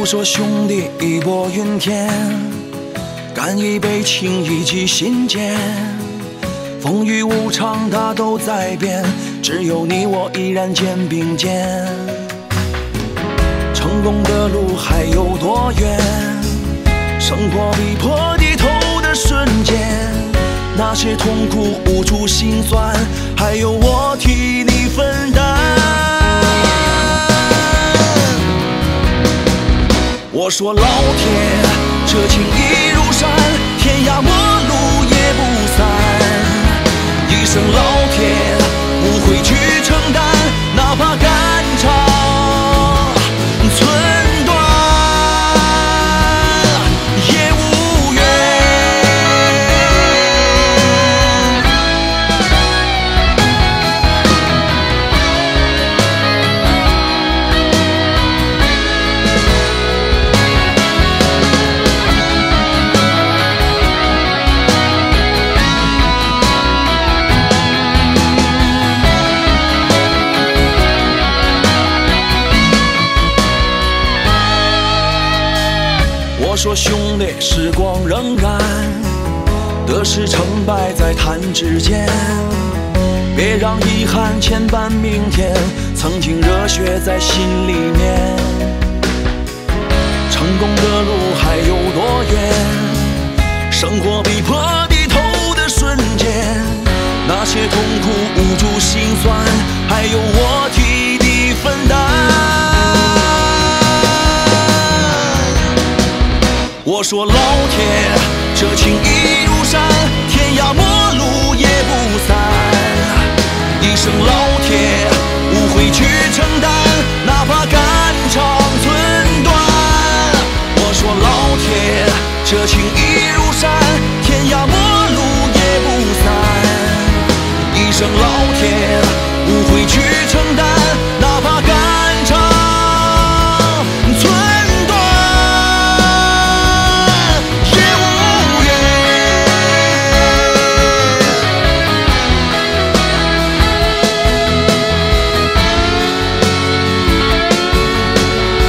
都说兄弟义薄云天，干一杯情谊记心间。风雨无常，它都在变，只有你我依然肩并肩。成功的路还有多远？生活逼迫低头的瞬间，那些痛苦、无助、心酸，还有我替你分担。我说老天，这情义如山，天涯陌路也不散。一生老天，不会去承担，哪怕肝肠寸断也无怨。我说兄弟，时光荏苒，得失成败在弹指间，别让遗憾牵绊明天，曾经热血在心里面。成功的路还有多远？生活逼迫低头的瞬间，那些痛苦、无助、心酸，还有我替你分担。我说老天，这情义如山，天涯陌路也不散。一生老天，不会去承担，哪怕肝肠寸断。我说老天，这情义如山，天涯陌路也不散。一生老天，不会去承担，哪怕肝肠寸断。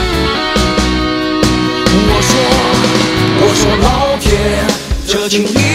我说老天，这情义